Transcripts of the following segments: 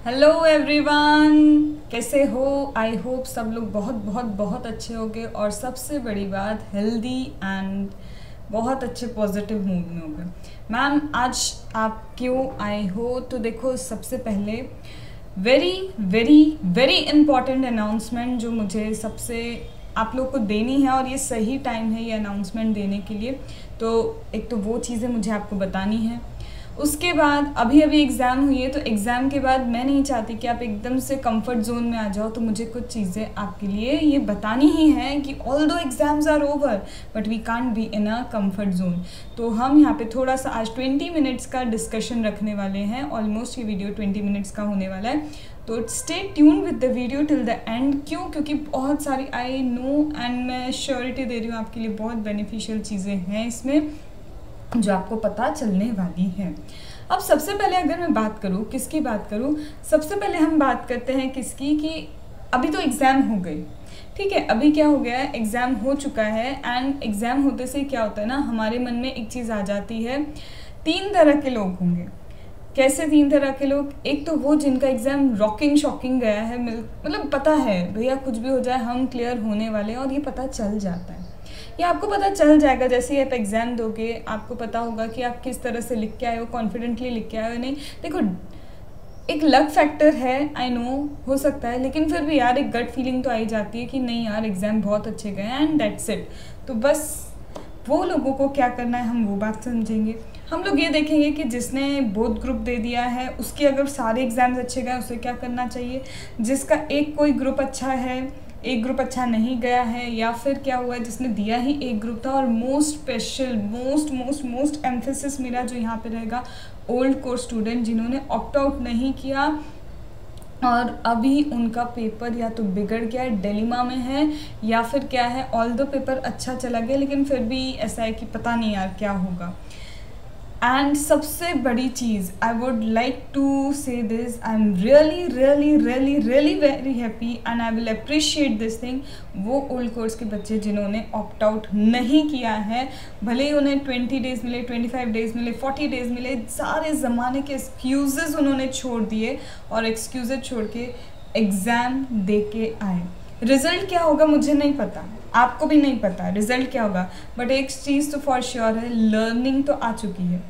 Hello everyone, कैसे हो? I hope सब लोग बहुत बहुत बहुत अच्छे होंगे और सबसे बड़ी बात हेल्दी एंड बहुत अच्छे पॉजिटिव मूड में होंगे। मैम आज आप क्यों आए हो? तो देखो, सबसे पहले very very very important announcement जो मुझे सबसे आप लोग को देनी है और ये सही टाइम है ये अनाउंसमेंट देने के लिए। तो एक तो वो चीज़ें मुझे आपको बतानी है। उसके बाद अभी एग्ज़ाम हुई है, तो एग्ज़ाम के बाद मैं नहीं चाहती कि आप एकदम से कंफर्ट जोन में आ जाओ। तो मुझे कुछ चीज़ें आपके लिए ये बतानी ही है कि although exams are over but we can't be in a comfort zone. तो हम यहाँ पे थोड़ा सा आज 20 मिनट्स का डिस्कशन रखने वाले हैं। ऑलमोस्ट ये वीडियो 20 मिनट्स का होने वाला है, तो stay tune with the video till the end. क्यों? क्योंकि बहुत सारी आई नो एंड मैं श्योरिटी दे रही हूँ आपके लिए बहुत बेनिफिशियल चीज़ें हैं इसमें जो आपको पता चलने वाली है। अब सबसे पहले अगर मैं बात करूँ, किसकी बात करूँ? सबसे पहले हम बात करते हैं किसकी, कि अभी तो एग्ज़ाम हो गई, ठीक है। अभी क्या हो गया है, एग्ज़ाम हो चुका है एंड एग्ज़ाम होते से क्या होता है ना, हमारे मन में एक चीज़ आ जाती है। 3 तरह के लोग होंगे। कैसे 3 तरह के लोग? एक तो वो जिनका एग्ज़ाम रॉकिंग शॉकिंग गया है, मतलब पता है भैया कुछ भी हो जाए हम क्लियर होने वाले हैं और ये पता चल जाता है। ये आपको पता चल जाएगा जैसे ही आप एग्ज़ाम दोगे, आपको पता होगा कि आप किस तरह से लिख के आए हो, कॉन्फिडेंटली लिख के आए हो नहीं। देखो, एक लक फैक्टर है, आई नो, हो सकता है, लेकिन फिर भी यार एक गट फीलिंग तो आई जाती है कि नहीं यार एग्ज़ाम बहुत अच्छे गए एंड दैट्स इट। तो बस वो लोगों को क्या करना है हम वो बात समझेंगे। हम लोग ये देखेंगे कि जिसने बोथ ग्रुप दे दिया है उसके अगर सारे एग्ज़ाम्स अच्छे गए उसे क्या करना चाहिए। जिसका एक कोई ग्रुप अच्छा है, एक ग्रुप अच्छा नहीं गया है, या फिर क्या हुआ है जिसने दिया ही एक ग्रुप था। और मोस्ट स्पेशल मोस्ट एम्फेसिस मेरा जो यहाँ पे रहेगा, ओल्ड कोर्स स्टूडेंट जिन्होंने ऑप्ट आउट नहीं किया और अभी उनका पेपर या तो बिगड़ गया, डिलेमा में है, या फिर क्या है, ऑल दो पेपर अच्छा चला गया लेकिन फिर भी ऐसा है कि पता नहीं यार क्या होगा। एंड सबसे बड़ी चीज़ I would like to say this, I am really very happy and I will appreciate this thing. वो ओल्ड कोर्स के बच्चे जिन्होंने ऑप्ट आउट नहीं किया है, भले ही उन्हें 20 डेज़ मिले, 25 डेज़ मिले, 40 डेज़ मिले, सारे ज़माने के एक्सक्यूज़ेस उन्होंने छोड़ दिए और एक्सक्यूज़ेस छोड़ के एग्ज़ाम दे के आए। रिज़ल्ट क्या होगा मुझे नहीं पता, आपको भी नहीं पता रिज़ल्ट क्या होगा, बट एक चीज़ तो फॉर श्योर है, लर्निंग तो आ चुकी है।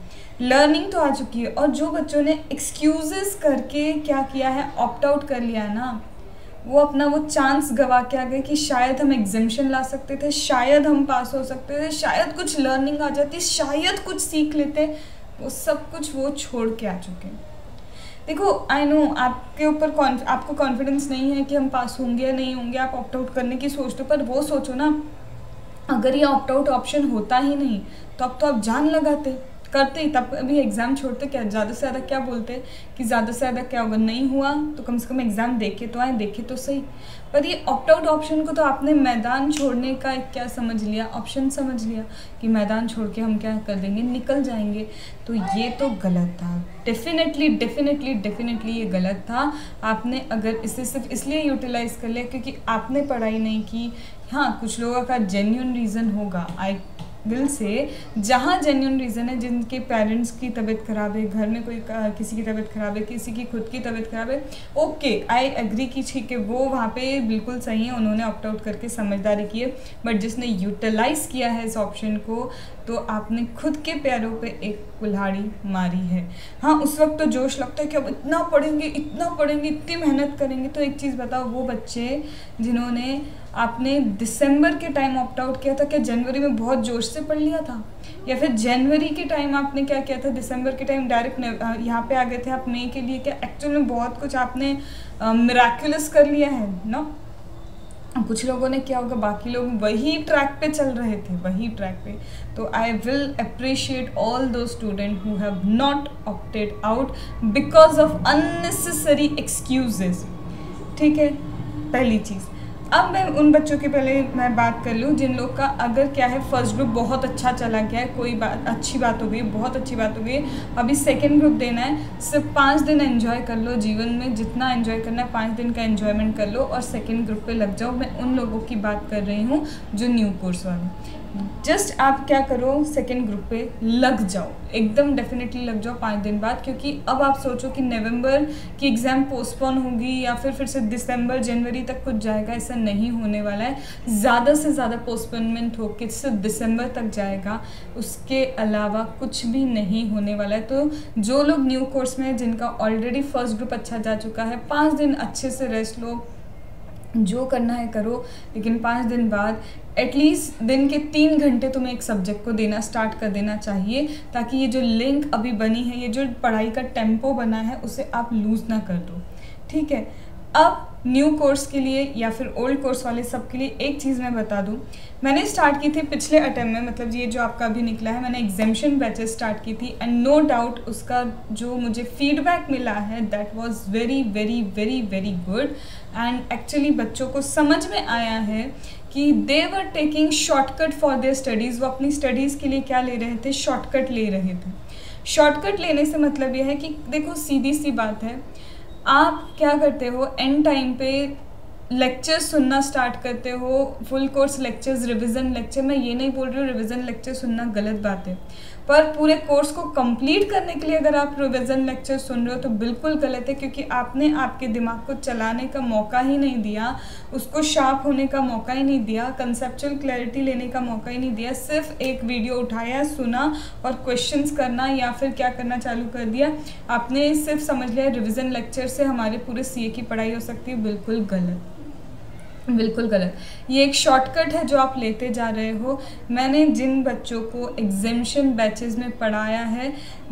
और जो बच्चों ने एक्सक्यूज़ेस करके क्या किया है, ऑप्ट आउट कर लिया है ना, वो अपना वो चांस गवा के आ गए कि शायद हम एग्जामिशन ला सकते थे, शायद हम पास हो सकते थे, शायद कुछ लर्निंग आ जाती, शायद कुछ सीख लेते। वो सब कुछ वो छोड़ के आ चुके हैं। देखो, आई नो आपके ऊपर आपको कॉन्फिडेंस नहीं है कि हम पास होंगे या नहीं होंगे, आप ऑप्ट आउट करने की सोचते हो, पर वो सोचो ना, अगर ये ऑप्ट आउट ऑप्शन होता ही नहीं तो अब तो आप जान लगाते करते ही, तब अभी एग्ज़ाम छोड़ते, क्या ज़्यादा से ज़्यादा क्या बोलते कि ज़्यादा से ज़्यादा क्या होगा, नहीं हुआ तो कम से कम एग्ज़ाम देखे तो आए, देखे तो सही। पर ये ऑप्ट आउट ऑप्शन को तो आपने मैदान छोड़ने का क्या समझ लिया, ऑप्शन समझ लिया कि मैदान छोड़ के हम क्या कर देंगे, निकल जाएंगे। तो ये तो गलत था, डेफिनेटली ये गलत था। आपने अगर इसे सिर्फ इसलिए यूटिलाइज़ कर लिया क्योंकि आपने पढ़ाई नहीं की, हाँ कुछ लोगों का जेन्युइन रीज़न होगा, आई दिल से, जहाँ जेन्युइन रीज़न है, जिनके पेरेंट्स की तबीयत ख़राब है, घर में कोई किसी की तबीयत ख़राब है, किसी की खुद की तबीयत ख़राब है, ओके आई एग्री की ठीक है, वो वहाँ पे बिल्कुल सही है, उन्होंने ऑप्ट आउट करके समझदारी की है। बट जिसने यूटिलाइज़ किया है इस ऑप्शन को, तो आपने खुद के पैरों पे एक कुल्हाड़ी मारी है। हाँ, उस वक्त तो जोश लगता है कि अब इतना पढ़ेंगे, इतनी मेहनत करेंगे। तो एक चीज़ बताओ, वो बच्चे जिन्होंने आपने दिसंबर के टाइम ऑप्ट आउट किया था, क्या जनवरी में बहुत जोश से पढ़ लिया था? या फिर जनवरी के टाइम आपने क्या किया था, दिसंबर के टाइम डायरेक्ट यहाँ पे आ गए थे आप मई के लिए? क्या एक्चुअल में बहुत कुछ आपने मिराक्युलस कर लिया है ना? कुछ लोगों ने क्या होगा, बाकी लोग वही ट्रैक पे चल रहे थे, वही ट्रैक पे। तो I will appreciate although student who have not opted out because of unnecessary excuses, ठीक है, पहली चीज़। अब मैं उन बच्चों के पहले मैं बात कर लूँ जिन लोग का अगर क्या है, फर्स्ट ग्रुप बहुत अच्छा चला गया है, कोई बात अच्छी बात हो गई, बहुत अच्छी बात हो गई, अभी सेकंड ग्रुप देना है। सिर्फ 5 दिन एंजॉय कर लो, जीवन में जितना एंजॉय करना है 5 दिन का एंजॉयमेंट कर लो और सेकंड ग्रुप पे लग जाओ। मैं उन लोगों की बात कर रही हूँ जो न्यू कोर्स वाले, जस्ट आप क्या करो, सेकेंड ग्रुप पे लग जाओ, एकदम डेफिनेटली लग जाओ 5 दिन बाद, क्योंकि अब आप सोचो कि नवंबर की एग्ज़ाम पोस्टपोन होगी या फिर से दिसंबर जनवरी तक कुछ जाएगा, ऐसा नहीं होने वाला है। ज़्यादा से ज़्यादा पोस्टपोनमेंट हो के सिर्फ दिसंबर तक जाएगा, उसके अलावा कुछ भी नहीं होने वाला है। तो जो लोग न्यू कोर्स में हैं, जिनका ऑलरेडी फर्स्ट ग्रुप अच्छा जा चुका है, 5 दिन अच्छे से रेस्ट लो, जो करना है करो, लेकिन 5 दिन बाद एटलीस्ट दिन के 3 घंटे तुम्हें एक सब्जेक्ट को देना स्टार्ट कर देना चाहिए, ताकि ये जो लिंक अभी बनी है, ये जो पढ़ाई का टेम्पो बना है, उसे आप लूज़ ना कर दो, ठीक है। अब न्यू कोर्स के लिए या फिर ओल्ड कोर्स वाले सब के लिए एक चीज़ मैं बता दूं, मैंने स्टार्ट की थी पिछले अटेम्प्ट में, मतलब ये जो आपका अभी निकला है, मैंने एग्जामिशन बैचेस स्टार्ट की थी, एंड नो डाउट उसका जो मुझे फीडबैक मिला है that was very very very very good. And actually बच्चों को समझ में आया है कि they were taking shortcut for their studies. वो अपनी स्टडीज़ के लिए क्या ले रहे थे, शॉर्टकट ले रहे थे। शॉर्टकट लेने से मतलब ये है कि देखो सीधी सी बात है, आप क्या करते हो, एंड टाइम पे लेक्चर्स सुनना स्टार्ट करते हो, full course lectures, revision lecture. मैं ये नहीं बोल रही हूँ रिवीजन लेक्चर सुनना गलत बात है, पर पूरे कोर्स को कंप्लीट करने के लिए अगर आप रिवीजन लेक्चर सुन रहे हो तो बिल्कुल गलत है, क्योंकि आपने आपके दिमाग को चलाने का मौका ही नहीं दिया, उसको शार्प होने का मौका ही नहीं दिया, कंसेप्चुअल क्लैरिटी लेने का मौका ही नहीं दिया। सिर्फ एक वीडियो उठाया, सुना और क्वेश्चंस करना या फिर क्या करना चालू कर दिया, आपने सिर्फ समझ लिया रिवीजन लेक्चर से हमारे पूरे सीए की पढ़ाई हो सकती है। बिल्कुल गलत, बिल्कुल गलत। ये एक शॉर्टकट है जो आप लेते जा रहे हो। मैंने जिन बच्चों को एग्जामिशन बैचेस में पढ़ाया है,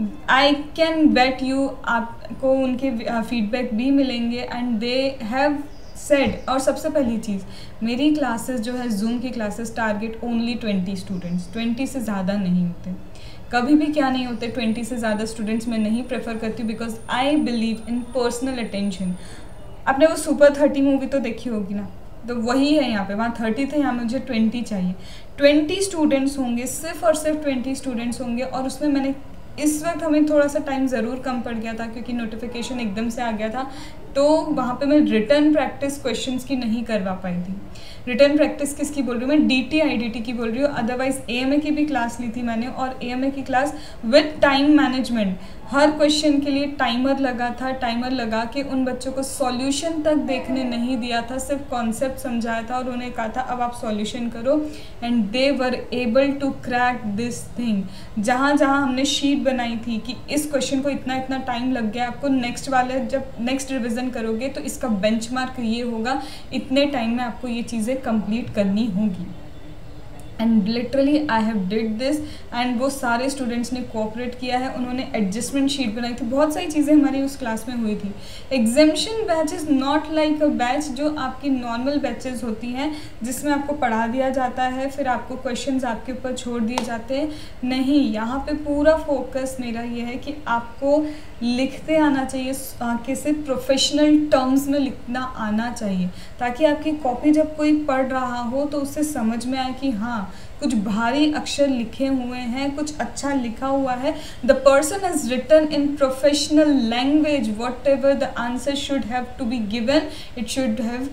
आई कैन बेट यू आपको उनके फीडबैक भी मिलेंगे, एंड दे हैव सेड। और सबसे पहली चीज़, मेरी क्लासेस जो है जूम की क्लासेस टारगेट ओनली 20 स्टूडेंट्स, 20 से ज़्यादा नहीं होते, कभी भी क्या नहीं होते 20 से ज़्यादा स्टूडेंट्स मैं नहीं प्रेफर करती, because I believe in personal attention. आपने वो सुपर 30 मूवी तो देखी होगी ना, तो वही है यहाँ पे, वहाँ 30 थे, यहाँ मुझे 20 चाहिए। 20 स्टूडेंट्स होंगे, सिर्फ और सिर्फ 20 स्टूडेंट्स होंगे। और उसमें मैंने इस वक्त हमें थोड़ा सा टाइम ज़रूर कम पड़ गया था, क्योंकि नोटिफिकेशन एकदम से आ गया था, तो वहाँ पे मैं रिटर्न प्रैक्टिस क्वेश्चंस की नहीं करवा पाई थी। रिटर्न प्रैक्टिस किसकी बोल रही हूँ मैं, DT IDT की बोल रही हूँ। अदरवाइज AMA की भी क्लास ली थी मैंने, और AMA की क्लास विद टाइम मैनेजमेंट, हर क्वेश्चन के लिए टाइमर लगा था, टाइमर लगा के उन बच्चों को सॉल्यूशन तक देखने नहीं दिया था, सिर्फ कॉन्सेप्ट समझाया था और उन्हें कहा था अब आप सॉल्यूशन करो, and they were able to crack this thing. जहाँ जहाँ हमने शीट बनाई थी कि इस क्वेश्चन को इतना इतना टाइम लग गया, आपको नेक्स्ट वाले जब नेक्स्ट रिविजन करोगे तो इसका बेंचमार्क ये होगा, इतने टाइम में आपको ये चीज़ें कंप्लीट करनी होगी। And literally I have did this, and वो सारे स्टूडेंट्स ने कोऑपरेट किया है, उन्होंने एडजस्टमेंट शीट बनाई थी, बहुत सारी चीज़ें हमारी उस क्लास में हुई थी। Examination batch is not like a batch जो आपकी नॉर्मल बैचेस होती हैं जिसमें आपको पढ़ा दिया जाता है, फिर आपको क्वेश्चंस आपके ऊपर छोड़ दिए जाते हैं। नहीं, यहाँ पे पूरा फोकस मेरा ये है कि आपको लिखते आना चाहिए, किसी प्रोफेशनल टर्म्स में लिखना आना चाहिए, ताकि आपकी कॉपी जब कोई पढ़ रहा हो तो उससे समझ में आए कि हाँ कुछ भारी अक्षर लिखे हुए हैं, कुछ अच्छा लिखा हुआ है। The person has written in professional language, whatever the answer should have to be given, it should have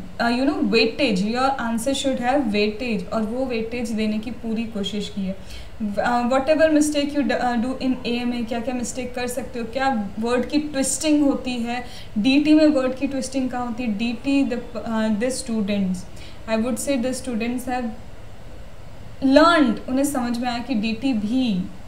weightage, your answer should have weightage, और वो वेटेज देने की पूरी कोशिश की है। Whatever mistake you do in AMA, क्या क्या मिस्टेक कर सकते हो, क्या वर्ड की ट्विस्टिंग होती है, DT में वर्ड की ट्विस्टिंग कहाँ होती है, DT the students, I would say the students have learned, उन्हें समझ में आया कि DT भी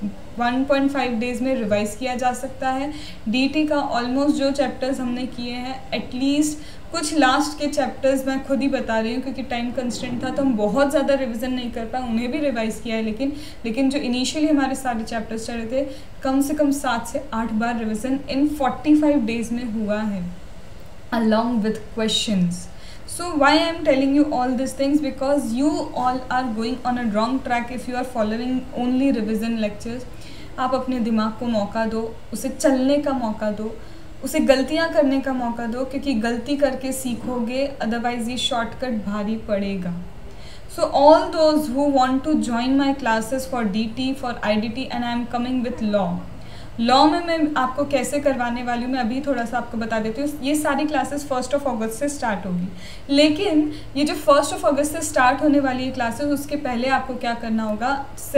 1.5 डेज में रिवाइज किया जा सकता है। DT का ऑलमोस्ट जो चैप्टर्स हमने किए हैं, एटलीस्ट कुछ लास्ट के चैप्टर्स मैं खुद ही बता रही हूँ क्योंकि टाइम कंस्ट्रेंट था, तो हम बहुत ज़्यादा रिवीजन नहीं कर पाए, उन्हें भी रिवाइज किया है, लेकिन जो इनिशियली हमारे सारे चैप्टर्स चल रहे थे, कम से कम 7 से 8 बार रिवीजन इन 45 डेज में हुआ है, along with questions. So why I am telling you all these things, because you all are going on a wrong track if you are following only revision lectures. आप अपने दिमाग को मौका दो, उसे चलने का मौका दो, उसे गलतियाँ करने का मौका दो, क्योंकि गलती करके सीखोगे, अदरवाइज ये शॉर्टकट भारी पड़ेगा। So all those who want to join my classes for DT, for IDT, and I am coming with law. Law में मैं आपको कैसे करवाने वाली हूँ मैं अभी थोड़ा सा आपको बता देती हूँ। ये सारी क्लासेस 1 अगस्त से स्टार्ट होगी, लेकिन ये जो 1 अगस्त से स्टार्ट होने वाली है क्लासेस, उसके पहले आपको क्या करना होगा,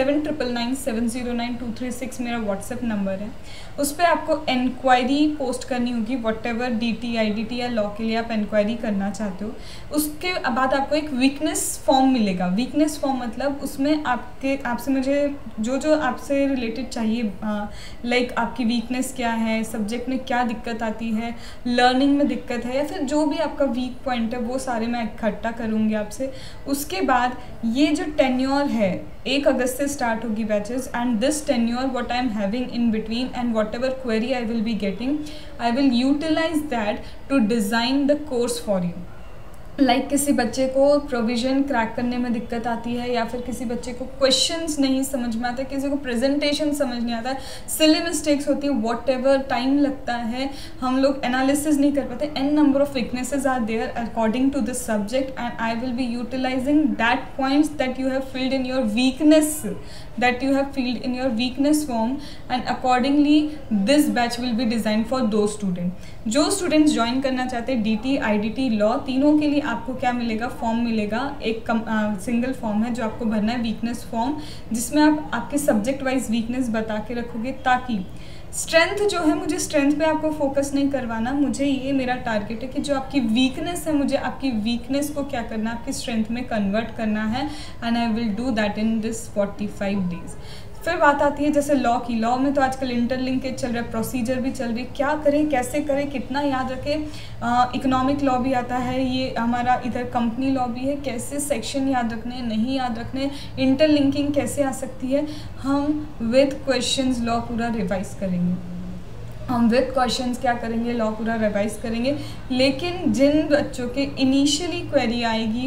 7997092336 मेरा व्हाट्सएप नंबर है, उस पर आपको इंक्वायरी पोस्ट करनी होगी, व्हाटएवर DT IDT या लॉ के लिए आप इंक्वायरी करना चाहते हो। उसके बाद आपको एक वीकनेस फॉर्म मिलेगा। वीकनेस फॉर्म मतलब उसमें आपसे मुझे जो आपसे रिलेटेड चाहिए, लाइक आपकी वीकनेस क्या है, सब्जेक्ट में क्या दिक्कत आती है, लर्निंग में दिक्कत है, या फिर जो भी आपका वीक पॉइंट है वो सारे मैं इकट्ठा करूँगी आपसे। उसके बाद ये जो टेन्योर है 1 अगस्त से स्टार्ट होगी batches, and this tenure what I am having in between and whatever query I will be getting, I will utilize that to design the course for you. Like किसी बच्चे को प्रोविज़न क्रैक करने में दिक्कत आती है, या फिर किसी बच्चे को क्वेश्चंस नहीं समझ में आते, किसी को प्रेजेंटेशन समझ नहीं आता है, सिली मिस्टेक्स होती है, व्हाटएवर टाइम लगता है, हम लोग एनालिसिस नहीं कर पाते, n number of weaknesses are there according to this subject, and I will be utilising that points that you have filled in your weakness, that you have filled in your weakness form, and accordingly this batch will be designed for those students. जो students join करना चाहते हैं DT IDT law, तीनों के लिए आपको क्या मिलेगा, फॉर्म मिलेगा, एक सिंगल फॉर्म है जो आपको भरना है, वीकनेस फॉर्म, जिसमें आप आपके सब्जेक्ट वाइज वीकनेस बता के रखोगे, ताकि स्ट्रेंथ जो है, मुझे स्ट्रेंथ पे आपको फोकस नहीं करवाना, मुझे ये मेरा टारगेट है कि जो आपकी वीकनेस है, मुझे आपकी वीकनेस को क्या करना है, आपकी स्ट्रेंथ में कन्वर्ट करना है, and I will do that in this 45 days. फिर बात आती है जैसे लॉ की। लॉ में तो आजकल इंटरलिंकेज चल रहा है, प्रोसीजर भी चल रही है, क्या करें, कैसे करें, कितना याद रखें। इकोनॉमिक लॉ भी आता है, ये हमारा इधर कंपनी लॉ भी है, कैसे सेक्शन याद रखने, नहीं याद रखने, इंटरलिंकिंग कैसे आ सकती है। हम विद क्वेश्चंस लॉ पूरा रिवाइज करेंगे, हम विद क्वेश्चंस क्या करेंगे, लॉ पूरा रिवाइज करेंगे। लेकिन जिन बच्चों के इनिशियली क्वेरी आएगी,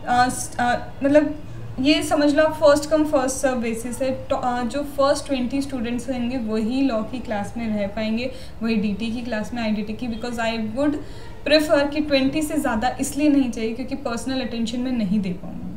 मतलब ये समझ लो first come first serve basis है, जो फर्स्ट 20 स्टूडेंट्स रहेंगे वही लॉ की क्लास में रह पाएंगे, वही DT की क्लास में, IDT की, बिकॉज आई वुड प्रेफर कि 20 से ज़्यादा इसलिए नहीं चाहिए क्योंकि पर्सनल अटेंशन में नहीं दे पाऊँगी।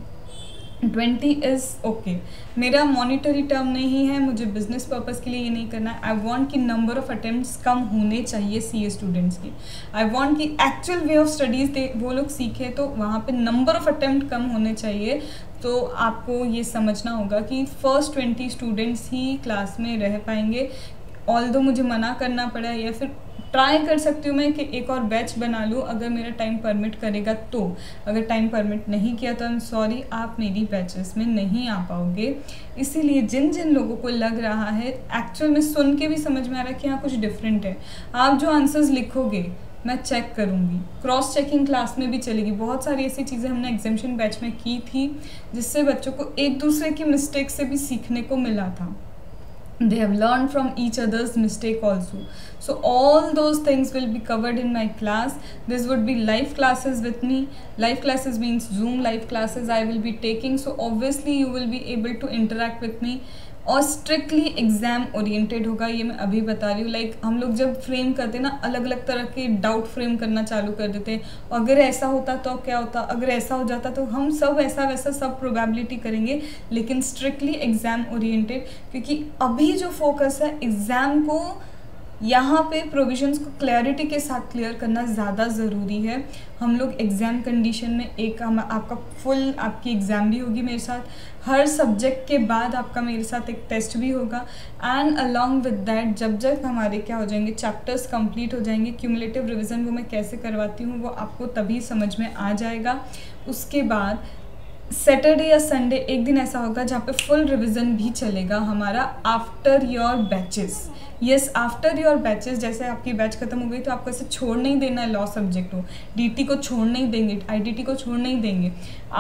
20 इज़ ओके, मेरा मॉनिटरी टर्म नहीं है, मुझे बिजनेस पर्पज़ के लिए ये नहीं करना है। आई वांट कि नंबर ऑफ़ अटेम्प्ट्स कम होने चाहिए CA स्टूडेंट्स की। आई वांट कि एक्चुअल वे ऑफ स्टडीज़ वो लोग सीखें, तो वहाँ पे नंबर ऑफ़ अटेम्प्ट कम होने चाहिए। तो आपको ये समझना होगा कि फर्स्ट 20 स्टूडेंट्स ही क्लास में रह पाएंगे। ऑल्दो मुझे मना करना पड़ा, या फिर ट्राई कर सकती हूँ मैं कि एक और बैच बना लूँ अगर मेरा टाइम परमिट करेगा तो। अगर टाइम परमिट नहीं किया तो आई एम सॉरी, आप मेरी बैचेस में नहीं आ पाओगे। इसीलिए जिन जिन लोगों को लग रहा है, एक्चुअल में सुन के भी समझ में आ रहा है कि हाँ कुछ डिफरेंट है, आप जो आंसर्स लिखोगे मैं चेक करूँगी, क्रॉस चेकिंग क्लास में भी चलेगी। बहुत सारी ऐसी चीज़ें हमने एग्जामिनेशन बैच में की थी जिससे बच्चों को एक दूसरे की मिस्टेक से भी सीखने को मिला था। They have learned from each other's mistake also. So all those things will be covered in my class. This would be live classes with me. Live classes means Zoom live classes I will be taking. So obviously you will be able to interact with me. और strictly exam oriented होगा, ये मैं अभी बता रही हूँ। Like हम लोग जब फ्रेम करते हैं ना, अलग अलग तरह के डाउट फ्रेम करना चालू कर देते हैं, अगर ऐसा होता तो क्या होता, अगर ऐसा हो जाता तो हम सब ऐसा वैसा सब प्रोबेबिलिटी करेंगे, लेकिन स्ट्रिक्टली एग्ज़ाम ओरिएंटेड, क्योंकि अभी जो फोकस है एग्ज़ाम को, यहाँ पे प्रोविजंस को क्लैरिटी के साथ क्लियर करना ज़्यादा ज़रूरी है। हम लोग एग्ज़ाम कंडीशन में एक आपका फुल आपकी एग्ज़ाम भी होगी मेरे साथ, हर सब्जेक्ट के बाद आपका मेरे साथ एक टेस्ट भी होगा, एंड अलॉन्ग विद दैट जब जब हमारे क्या हो जाएंगे, चैप्टर्स कंप्लीट हो जाएंगे, क्यूमुलेटिव रिवीजन वो मैं कैसे करवाती हूँ वो आपको तभी समझ में आ जाएगा। उसके बाद सैटरडे या संडे एक दिन ऐसा होगा जहाँ पे फुल रिवीजन भी चलेगा हमारा after your batches. Yes, after your batches, जैसे आपकी बैच खत्म हो गई तो आपको ऐसे छोड़ नहीं देना है, लॉ सब्जेक्ट हो, DT को छोड़ नहीं देंगे, IDT को छोड़ नहीं देंगे।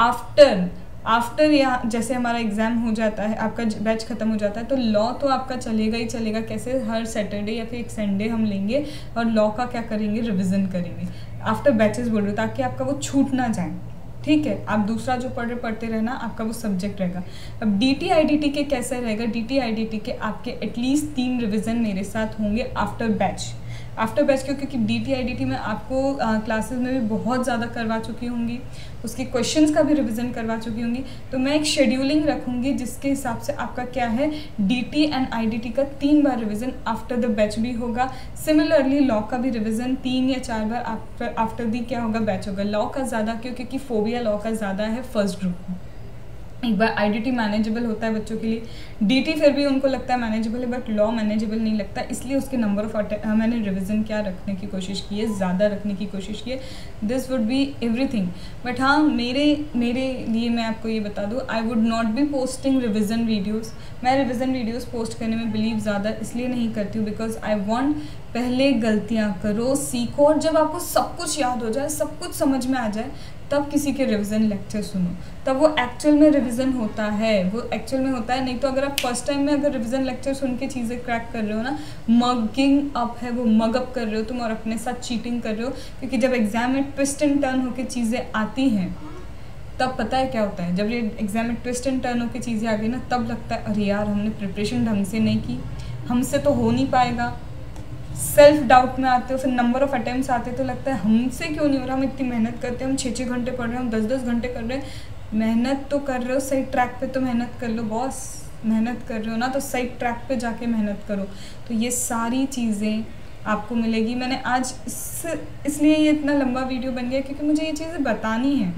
आफ्टर या जैसे हमारा एग्ज़ाम हो जाता है, आपका बैच खत्म हो जाता है, तो लॉ तो आपका चलेगा ही चलेगा। कैसे, हर सैटरडे या फिर एक संडे हम लेंगे और लॉ का क्या करेंगे, रिविज़न करेंगे। आफ्टर बैचेस बोल रहे हो ताकि आपका वो छूट ना जाए, ठीक है। आप दूसरा जो पढ़ते रहना, आपका वो सब्जेक्ट रहेगा। अब DT IDT के कैसे रहेगा, DT IDT के आपके एटलीस्ट 3 रिवीजन मेरे साथ होंगे आफ्टर बैच। आफ्टर बैच क्योंकि DT IDT में आपको क्लासेस में भी बहुत ज़्यादा करवा चुकी होंगी, उसके क्वेश्चंस का भी रिवीजन करवा चुकी होंगी। तो मैं एक शेड्यूलिंग रखूँगी जिसके हिसाब से आपका क्या है DT एंड IDT का 3 बार रिवीजन आफ्टर द बैच भी होगा। सिमिलरली लॉ का भी रिवीजन 3 या 4 बार आफ्टर दी क्या होगा बैच होगा। लॉ का ज़्यादा क्योंकि फोबिया लॉ का ज़्यादा है फर्स्ट ग्रुप में। एक बार IDT मैनेजेबल होता है बच्चों के लिए, DT फिर भी उनको लगता है मैनेजेबल है, बट लॉ मैनेजेबल नहीं लगता, इसलिए उसके नंबर ऑफ मैंने रिवीजन क्या रखने की कोशिश की है, ज़्यादा रखने की कोशिश की है। This would be everything. But हाँ, मेरे लिए मैं आपको ये बता दूँ, I would not be posting revision videos. मैं रिविज़न वीडियोज़ पोस्ट करने में बिलीव ज़्यादा इसलिए नहीं करती हूँ बिकॉज आई वॉन्ट पहले गलतियाँ करो, सीखो, और जब आपको सब कुछ याद हो जाए, सब कुछ समझ में आ जाए, तब किसी के रिवीजन लेक्चर सुनो, तब वो एक्चुअल में रिवीजन होता है, वो एक्चुअल में होता है। नहीं तो अगर आप फर्स्ट टाइम में अगर रिवीजन लेक्चर सुन के चीज़ें क्रैक कर रहे हो ना, मगिंग अप है वो, मग अप कर रहे हो तुम और अपने साथ चीटिंग कर रहे हो। क्योंकि जब एग्जाम में ट्विस्ट एंड टर्न होकर चीज़ें आती हैं तब पता है क्या होता है, जब ये एग्जाम में ट्विस्ट एंड टर्न होकर चीज़ें आ गई ना, तब लगता है अरे यार हमने प्रिपरेशन ढंग से नहीं की, हमसे तो हो नहीं पाएगा। सेल्फ डाउट में आते हो, फिर नंबर ऑफ अटेम्प्ट्स आते तो लगता है हमसे क्यों नहीं हो रहा, हम इतनी मेहनत करते हैं, हम 6-6 घंटे पढ़ रहे हैं, हम 10-10 घंटे कर रहे हैं। मेहनत तो कर रहे हो, सही ट्रैक पे तो मेहनत कर लो बॉस, मेहनत कर रहे हो ना तो सही ट्रैक पे जाके मेहनत करो। तो ये सारी चीज़ें आपको मिलेगी। मैंने आज इसलिए ये इतना लंबा वीडियो बन गया क्योंकि मुझे ये चीज़ें बतानी है।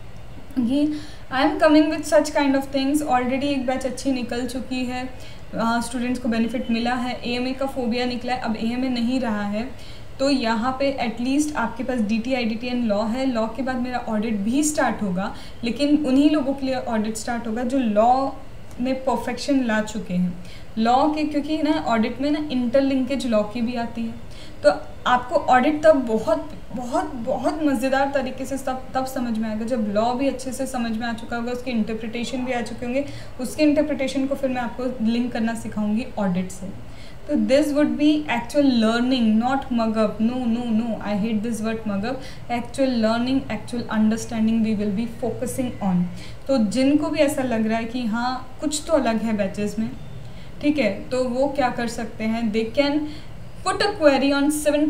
ये I am coming with such kind of things. Already एक बैच अच्छी निकल चुकी है, स्टूडेंट्स को बेनिफिट मिला है। AMA का फोबिया निकला है, अब AMA नहीं रहा है, तो यहाँ पे एटलीस्ट आपके पास DT IDT एंड लॉ है। लॉ के बाद मेरा ऑडिट भी स्टार्ट होगा, लेकिन उन्हीं लोगों के लिए ऑडिट स्टार्ट होगा जो लॉ में परफेक्शन ला चुके हैं। लॉ के क्योंकि ना ऑडिट में ना इंटरलिंकेज लॉ की भी आती है, तो आपको ऑडिट तब बहुत बहुत बहुत मज़ेदार तरीके से तब समझ में आएगा जब लॉ भी अच्छे से समझ में आ चुका होगा, उसके इंटरप्रिटेशन भी आ चुके होंगे। उसके इंटरप्रिटेशन को फिर मैं आपको लिंक करना सिखाऊंगी ऑडिट से। तो this would be actual learning, not mug up. No no no, I hate this word mug up. Actual learning, actual understanding we will be focusing on. तो जिनको भी ऐसा लग रहा है कि हाँ कुछ तो अलग है बैचेस में, ठीक है, तो वो क्या कर सकते हैं, they can put a query on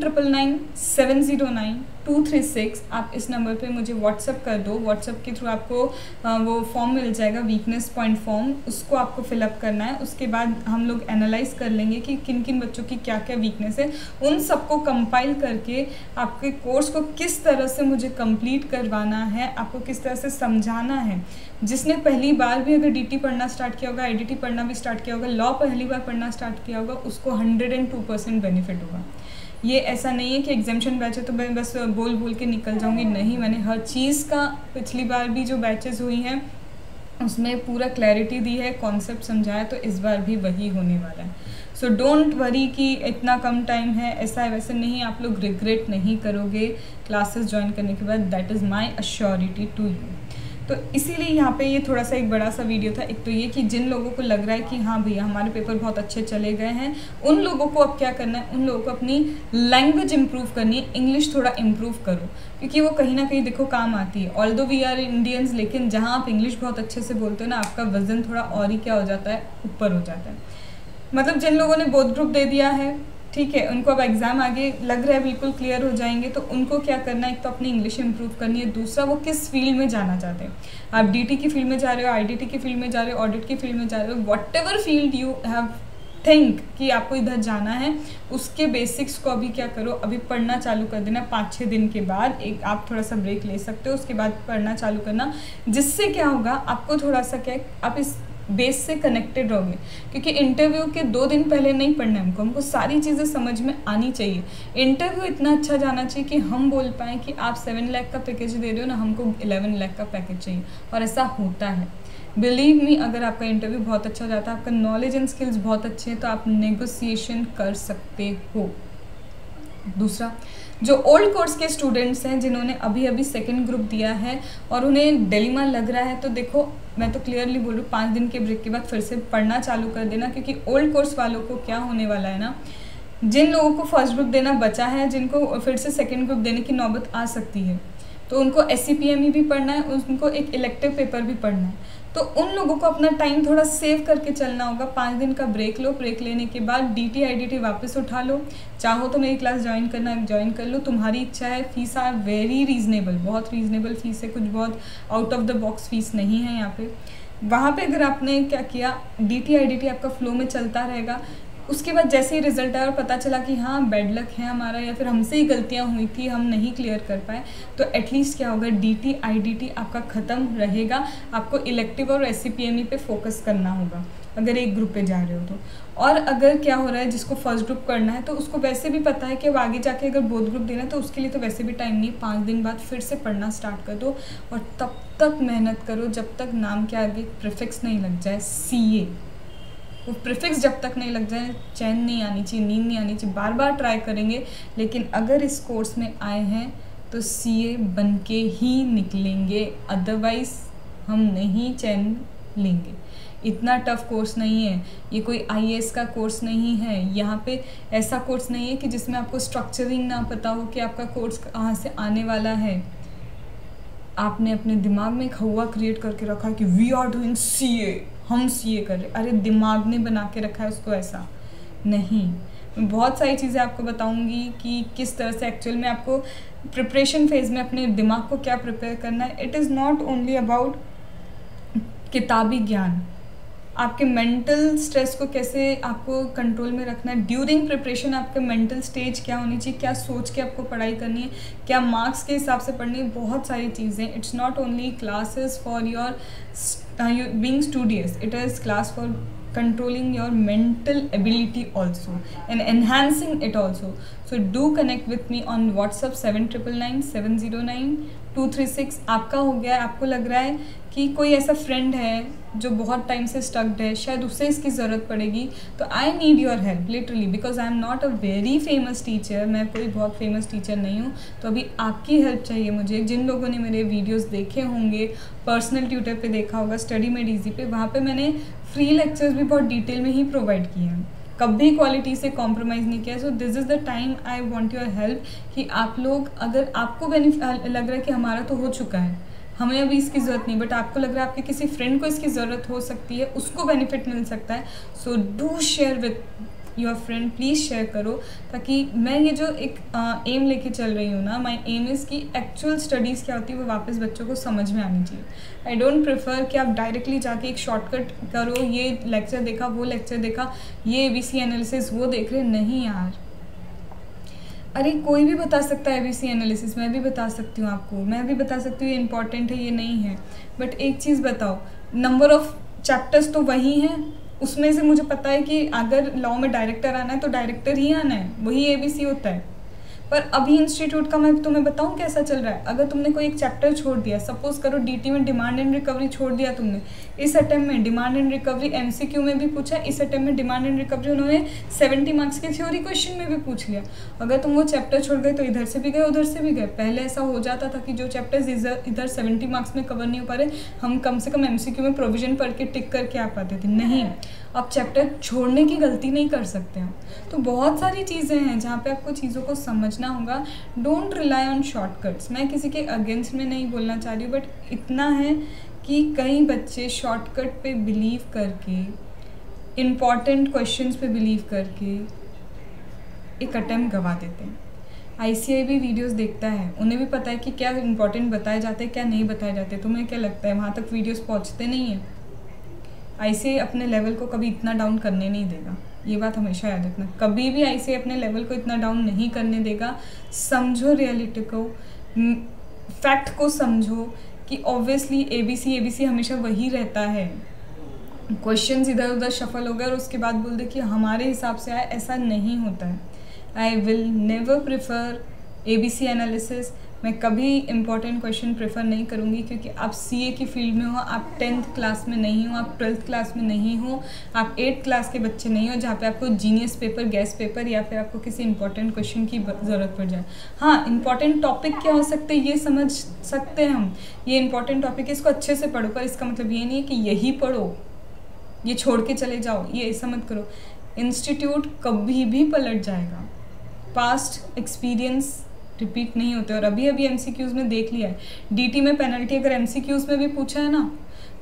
7997092236। आप इस नंबर पे मुझे व्हाट्सअप कर दो। व्हाट्सअप के थ्रू आपको वो फॉर्म मिल जाएगा, वीकनेस पॉइंट फॉर्म, उसको आपको फिलअप करना है। उसके बाद हम लोग एनालाइज कर लेंगे कि किन किन बच्चों की क्या क्या वीकनेस है, उन सबको कंपाइल करके आपके कोर्स को किस तरह से मुझे कंप्लीट करवाना है, आपको किस तरह से समझाना है। जिसने पहली बार भी अगर DT पढ़ना स्टार्ट किया होगा, IDT पढ़ना भी स्टार्ट किया होगा, लॉ पहली बार पढ़ना स्टार्ट किया होगा, उसको 102% बेनिफिट होगा। ये ऐसा नहीं है कि एग्जामिशन बैच है तो मैं बस बोल बोल के निकल जाऊंगी, नहीं, मैंने हर चीज़ का पिछली बार भी जो बैचेस हुई हैं उसमें पूरा क्लैरिटी दी है, कॉन्सेप्ट समझाया, तो इस बार भी वही होने वाला है। सो डोंट वरी कि इतना कम टाइम है, ऐसा है वैसे नहीं, आप लोग रिग्रेट नहीं करोगे क्लासेस ज्वाइन करने के बाद, that is my assurity to you. तो इसीलिए यहाँ पे ये थोड़ा सा एक बड़ा सा वीडियो था। एक तो ये कि जिन लोगों को लग रहा है कि हाँ भैया हमारे पेपर बहुत अच्छे चले गए हैं, उन लोगों को अब क्या करना है, उन लोगों को अपनी लैंग्वेज इंप्रूव करनी है, इंग्लिश थोड़ा इंप्रूव करो, क्योंकि वो कहीं ना कहीं देखो काम आती है। ऑल्दो वी आर इंडियंस, लेकिन जहाँ आप इंग्लिश बहुत अच्छे से बोलते हो ना, आपका वजन थोड़ा और ही क्या हो जाता है, ऊपर हो जाता है। मतलब जिन लोगों ने बोथ ग्रुप दे दिया है, ठीक है, उनको अब एग्ज़ाम आगे लग रहा है बिल्कुल क्लियर हो जाएंगे, तो उनको क्या करना है, एक तो अपनी इंग्लिश इंप्रूव करनी है, दूसरा वो किस फील्ड में जाना चाहते हैं। आप DT की फील्ड में जा रहे हो, IDT की फील्ड में जा रहे हो, ऑडिट की फील्ड में जा रहे हो, whatever field you have think कि आपको इधर जाना है, उसके बेसिक्स को अभी क्या करो, अभी पढ़ना चालू कर देना। 5-6 दिन के बाद एक आप थोड़ा सा ब्रेक ले सकते हो, उसके बाद पढ़ना चालू करना, जिससे क्या होगा आपको थोड़ा सा क्या आप इस बेस से कनेक्टेड रहोगे। क्योंकि इंटरव्यू के 2 दिन पहले नहीं पढ़ना है हमको सारी चीज़ें समझ में आनी चाहिए। इंटरव्यू इतना अच्छा जाना चाहिए कि हम बोल पाएँ कि आप 7 लाख का पैकेज दे रहे हो ना, हमको 11 लाख का पैकेज चाहिए, और ऐसा होता है। बिलीव मी, अगर आपका इंटरव्यू बहुत अच्छा जाता है, आपका नॉलेज एंड स्किल्स बहुत अच्छे हैं, तो आप नेगोशिएशन कर सकते हो। दूसरा, जो ओल्ड कोर्स के स्टूडेंट्स हैं जिन्होंने अभी अभी सेकंड ग्रुप दिया है और उन्हें डिलेमा लग रहा है, तो देखो मैं तो क्लियरली बोल रही हूँ, 5 दिन के ब्रेक के बाद फिर से पढ़ना चालू कर देना। क्योंकि ओल्ड कोर्स वालों को क्या होने वाला है ना, जिन लोगों को फर्स्ट ग्रुप देना बचा है, जिनको फिर से सेकेंड ग्रुप देने की नौबत आ सकती है, तो उनको SCPME भी पढ़ना है, उनको एक इलेक्टिव पेपर भी पढ़ना है। तो उन लोगों को अपना टाइम थोड़ा सेव करके चलना होगा। 5 दिन का ब्रेक लो, ब्रेक लेने के बाद DT IDT वापस उठा लो। चाहो तो मेरी क्लास ज्वाइन करना ज्वाइन कर लो, तुम्हारी इच्छा है। फीस आर वेरी रीजनेबल, बहुत रीजनेबल फीस है, कुछ बहुत out of the box fees नहीं है यहाँ पे। वहाँ पे अगर आपने क्या किया, DT IDT आपका फ्लो में चलता रहेगा। उसके बाद जैसे ही रिजल्ट आया और पता चला कि हाँ बैड लक है हमारा, या फिर हमसे ही गलतियाँ हुई थी, हम नहीं क्लियर कर पाए, तो एटलीस्ट क्या होगा, DT IDT आपका ख़त्म रहेगा। आपको इलेक्टिव और SCPME पे फोकस करना होगा अगर एक ग्रुप पे जा रहे हो तो। और अगर क्या हो रहा है, जिसको फर्स्ट ग्रुप करना है तो उसको वैसे भी पता है कि अब आगे जाके अगर बोथ ग्रुप देना है तो उसके लिए तो वैसे भी टाइम नहीं है। 5 दिन बाद फिर से पढ़ना स्टार्ट कर दो और तब तक मेहनत करो जब तक नाम के आगे प्रीफिक्स नहीं लग जाए CA। वो प्रीफिक्स जब तक नहीं लग जाए, चैन नहीं आनी चाहिए, नींद नहीं आनी चाहिए। बार बार ट्राई करेंगे, लेकिन अगर इस कोर्स में आए हैं तो CA बन के ही निकलेंगे, अदरवाइज हम नहीं चैन लेंगे। इतना टफ कोर्स नहीं है ये, कोई IAS का कोर्स नहीं है। यहाँ पे ऐसा कोर्स नहीं है कि जिसमें आपको स्ट्रक्चरिंग ना पता हो कि आपका कोर्स कहाँ से आने वाला है। आपने अपने दिमाग में एक हवा क्रिएट करके रखा है कि वी आर डूइंग CA, हम CA कर रहे। अरे दिमाग ने बना के रखा है उसको, ऐसा नहीं। मैं बहुत सारी चीज़ें आपको बताऊंगी कि किस तरह से एक्चुअल में आपको प्रिपरेशन फेज में अपने दिमाग को क्या प्रिपेयर करना है। It is not only about किताबी ज्ञान, आपके मेंटल स्ट्रेस को कैसे आपको कंट्रोल में रखना है। ड्यूरिंग प्रिपरेशन आपके मेंटल स्टेज क्या होनी चाहिए, क्या सोच के आपको पढ़ाई करनी है, क्या मार्क्स के हिसाब से पढ़नी है, बहुत सारी चीज़ें। It's not only classes for your being studious, it is class for controlling your mental ability also and enhancing it also. So do connect with me on WhatsApp 7999 709 236। आपका हो गया है, आपको लग रहा है कि कोई ऐसा फ्रेंड है जो बहुत टाइम से स्टक्ड है, शायद उससे इसकी ज़रूरत पड़ेगी, तो I need your help literally, because I am not a very famous teacher. मैं कोई बहुत फेमस टीचर नहीं हूँ, तो अभी आपकी हेल्प चाहिए मुझे। जिन लोगों ने मेरे वीडियोस देखे होंगे, पर्सनल ट्यूटर पे देखा होगा, स्टडी मेड ईजी पे, वहाँ पे मैंने फ्री लेक्चर्स भी बहुत डिटेल में ही प्रोवाइड किए हैं, कभी क्वालिटी से कॉम्प्रोमाइज़ नहीं किया। So this is the time I want your help कि आप लोग, अगर आपको लग रहा है कि हमारा तो हो चुका है, हमें अभी इसकी ज़रूरत नहीं, बट आपको लग रहा है आपके किसी फ्रेंड को इसकी ज़रूरत हो सकती है, उसको बेनिफिट मिल सकता है, so do share with your friend, please share करो। ताकि मैं ये जो एक एम लेके चल रही हूँ ना, माई एम इज़ कि एक्चुअल स्टडीज़ क्या होती है वो वापस बच्चों को समझ में आनी चाहिए। आई डोंट प्रेफर कि आप डायरेक्टली जाके एक शॉर्टकट करो, ये लेक्चर देखा, वो लेक्चर देखा, ये ABC एनालिसिस वो देख रहे, नहीं यार। अरे कोई भी बता सकता है ABC एनालिसिस, मैं भी बता सकती हूँ आपको, मैं भी बता सकती हूँ ये इंपॉर्टेंट है, ये नहीं है, बट एक चीज़ बताओ, नंबर ऑफ चैप्टर्स तो वही हैं, उसमें से मुझे पता है कि अगर लॉ में डायरेक्टर आना है तो डायरेक्टर ही आना है, वही ABC होता है। पर अभी इंस्टीट्यूट का मैं तुम्हें बताऊं कैसा चल रहा है। अगर तुमने कोई एक चैप्टर छोड़ दिया, सपोज करो DT में डिमांड एंड रिकवरी छोड़ दिया तुमने, इस अटेम्प्ट में डिमांड एंड रिकवरी MCQ में भी पूछा, इस अटेम्प्ट में डिमांड एंड रिकवरी उन्होंने 70 मार्क्स के थ्योरी क्वेश्चन में भी पूछ लिया। अगर तुम वो चैप्टर छोड़ गए तो इधर से भी गए, उधर से भी गए। पहले ऐसा हो जाता था कि जो चैप्टर्स इधर 70 मार्क्स में कवर नहीं हो पा रहे, हम कम से कम MCQ में प्रोविजन पढ़ के टिक करके आ पाते थे। नहीं, आप चैप्टर छोड़ने की गलती नहीं कर सकते हो। तो बहुत सारी चीज़ें हैं जहाँ पे आपको चीज़ों को समझना होगा। Don't rely on shortcuts. मैं किसी के अगेंस्ट में नहीं बोलना चाह रही हूँ, बट इतना है कि कई बच्चे शॉर्टकट पे बिलीव करके, इम्पॉर्टेंट क्वेश्चंस पे बिलीव करके एक अटेम्प्ट गवा देते हैं। ICAI भी वीडियोस देखता है, उन्हें भी पता है कि क्या इंपॉर्टेंट बताए जाते हैं, क्या नहीं बताए जाते। तुम्हें क्या लगता है वहाँ तक वीडियोस पहुँचते नहीं हैं? ICAI अपने लेवल को कभी इतना डाउन करने नहीं देगा, ये बात हमेशा याद रखना। कभी भी ICAI अपने लेवल को इतना डाउन नहीं करने देगा। समझो रियलिटी को, फैक्ट को समझो कि ऑब्वियसली ABC हमेशा वही रहता है। क्वेश्चंस इधर उधर शफल हो गए और उसके बाद बोल दे कि हमारे हिसाब से आए, ऐसा नहीं होता है। I will never prefer ABC analysis. मैं कभी इंपॉर्टेंट क्वेश्चन प्रेफर नहीं करूँगी, क्योंकि आप CA की फील्ड में हो, आप 10th क्लास में नहीं हो, आप 12th क्लास में नहीं हो, आप 8th क्लास के बच्चे नहीं हो जहाँ पे आपको जीनियस पेपर, गैस पेपर या फिर आपको किसी इंपॉर्टेंट क्वेश्चन की ज़रूरत पड़ जाए। हाँ, इंपॉर्टेंट टॉपिक क्या हो सकते हैं ये समझ सकते हैं हम, ये इंपॉर्टेंट टॉपिक है, इसको अच्छे से पढ़ो, पर इसका मतलब ये नहीं है कि यही पढ़ो, ये छोड़ के चले जाओ, ये ऐसा मत करो। इंस्टीट्यूट कभी भी पलट जाएगा, पास्ट एक्सपीरियंस रिपीट नहीं होते। और अभी MCQs में देख लिया है, DT में पेनल्टी अगर MCQs में भी पूछा है ना,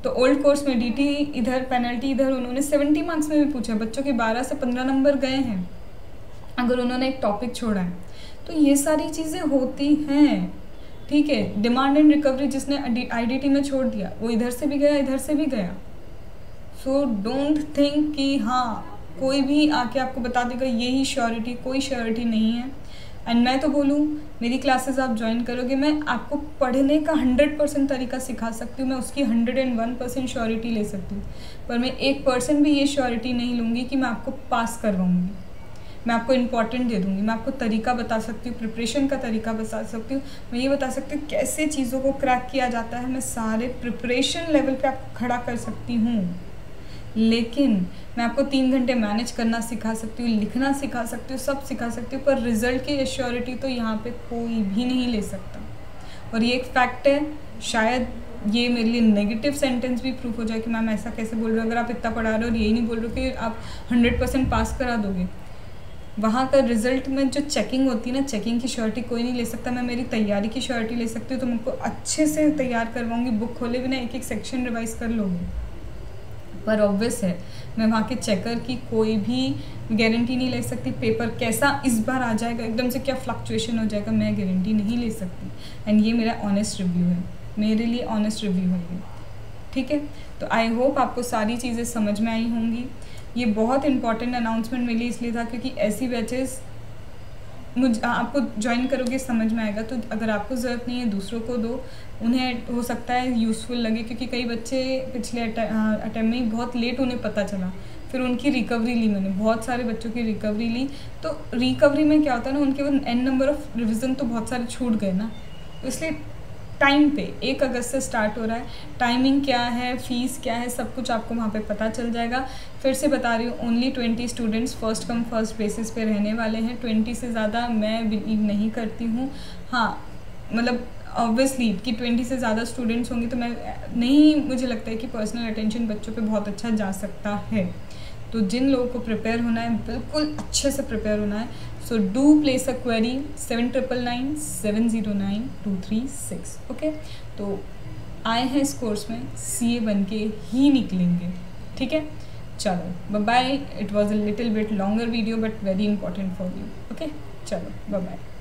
तो ओल्ड कोर्स में DT इधर, पेनल्टी इधर, उन्होंने 70 मार्क्स में भी पूछा, बच्चों के 12 से 15 नंबर गए हैं अगर उन्होंने एक टॉपिक छोड़ा है। तो ये सारी चीज़ें होती हैं, ठीक है। डिमांड एंड रिकवरी जिसने IDT में छोड़ दिया वो इधर से भी गया, इधर से भी गया। सो डोंट थिंक कि हाँ कोई भी आके आपको बता देगा यही श्योरिटी, कोई श्योरिटी नहीं है। एंड मैं तो बोलूँ, मेरी क्लासेस आप ज्वाइन करोगे, मैं आपको पढ़ने का 100% तरीका सिखा सकती हूँ, मैं उसकी 101% श्योरिटी ले सकती हूँ, पर मैं 1% भी ये श्योरिटी नहीं लूँगी कि मैं आपको पास करवाऊँगी। मैं आपको इम्पॉर्टेंट दे दूँगी, मैं आपको तरीका बता सकती हूँ, प्रिपरेशन का तरीका बता सकती हूँ, मैं ये बता सकती हूँ कैसे चीज़ों को क्रैक किया जाता है, मैं सारे प्रिपरेशन लेवल पे आपको खड़ा कर सकती हूँ। लेकिन मैं आपको 3 घंटे मैनेज करना सिखा सकती हूँ, लिखना सिखा सकती हूँ, सब सिखा सकती हूँ, पर रिजल्ट की एश्योरिटी तो यहाँ पे कोई भी नहीं ले सकता। और ये एक फैक्ट है, शायद ये मेरे लिए नेगेटिव सेंटेंस भी प्रूफ हो जाए कि मैम ऐसा कैसे बोल रहे हो, अगर आप इतना पढ़ा रहे हो और यही नहीं बोल रहे हो कि आप 100% पास करा दोगे। वहाँ का रिजल्ट में जो चेकिंग होती है ना, चेकिंग की श्योरिटी कोई नहीं ले सकता। मैं मेरी तैयारी की श्योरिटी ले सकती हूँ, तो मैं आपको अच्छे से तैयार करवाऊँगी, बुक खोले बिना एक एक सेक्शन रिवाइज कर लोगे। पर ऑब्वियस है मैं वहाँ के चेकर की कोई भी गारंटी नहीं ले सकती। पेपर कैसा इस बार आ जाएगा, एकदम से क्या फ्लक्चुएशन हो जाएगा, मैं गारंटी नहीं ले सकती। एंड ये मेरा ऑनेस्ट रिव्यू है, मेरे लिए ऑनेस्ट रिव्यू है ये, ठीक है। तो आई होप आपको सारी चीज़ें समझ में आई होंगी। ये बहुत इंपॉर्टेंट अनाउंसमेंट मेरे लिए इसलिए था क्योंकि ऐसी बैचेस आपको ज्वाइन करोगे समझ में आएगा। तो अगर आपको ज़रूरत नहीं है दूसरों को दो, उन्हें हो सकता है यूज़फुल लगे, क्योंकि कई बच्चे पिछले अटैम्प्ट में बहुत लेट उन्हें पता चला, फिर उनकी रिकवरी ली मैंने, बहुत सारे बच्चों की रिकवरी ली। तो रिकवरी में क्या होता है ना, उनके वो n नंबर ऑफ रिविज़न तो बहुत सारे छूट गए ना, इसलिए टाइम पे 1 अगस्त से स्टार्ट हो रहा है। टाइमिंग क्या है, फ़ीस क्या है, सब कुछ आपको वहाँ पे पता चल जाएगा। फिर से बता रही हूँ, only 20 students first come first basis पे रहने वाले हैं। 20 से ज़्यादा मैं बिलीव नहीं करती हूँ। हाँ मतलब ऑब्वियसली कि 20 से ज़्यादा स्टूडेंट्स होंगे तो मैं नहीं, मुझे लगता है कि पर्सनल अटेंशन बच्चों पे बहुत अच्छा जा सकता है। तो जिन लोगों को प्रिपेयर होना है, बिल्कुल अच्छे से प्रिपेयर होना है, so do place a query 7999 709 236। Okay, तो आए हैं इस कोर्स में CA बन के ही निकलेंगे, ठीक है। चलो bye bye. It was a little bit longer video but very important for you. Okay, चलो बाय बाय।